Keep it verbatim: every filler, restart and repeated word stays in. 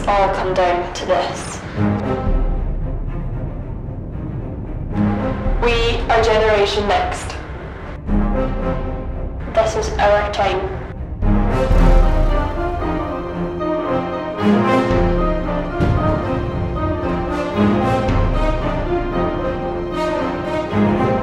all come down to this. We are Generation Next. This is our time. Thank you.